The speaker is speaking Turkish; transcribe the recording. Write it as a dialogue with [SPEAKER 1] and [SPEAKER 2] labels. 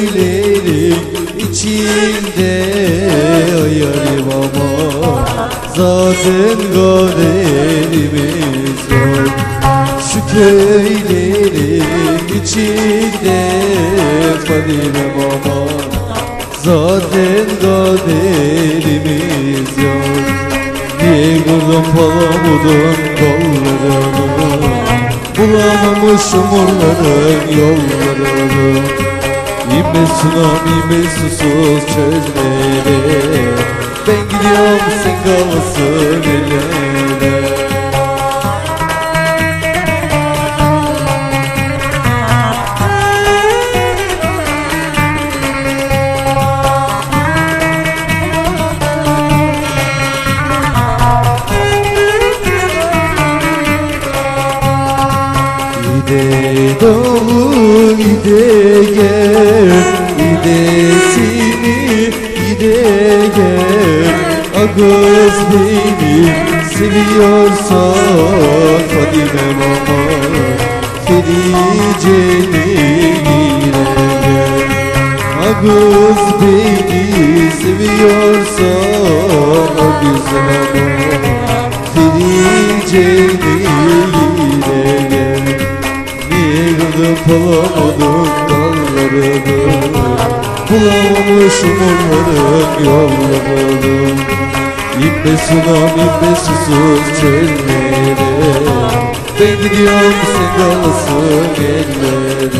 [SPEAKER 1] köylerin içinde yarim ama zaten kaderimiz yok. Şu köylerin içinde Fadime ama zaten kaderimiz yok. Niye kurdum palamudun kollarını, bulamamışım onların yollarını. İme sunam ime susuz çözmeli, ben gidiyorum sen kalasın ellere. İde doğu ide gel, idesini ide gel. Ağız beni seviyorsan Fadime mama, Ferice'ni yine gel. Ağız beni seviyorsan o güzel ama Ferice'ni yine gel. Bulamadım dallarını, bulamamışım onların yollarını. İpe sunam ipe susuz çöllere, ben gidiyorum sen kalasın ellere.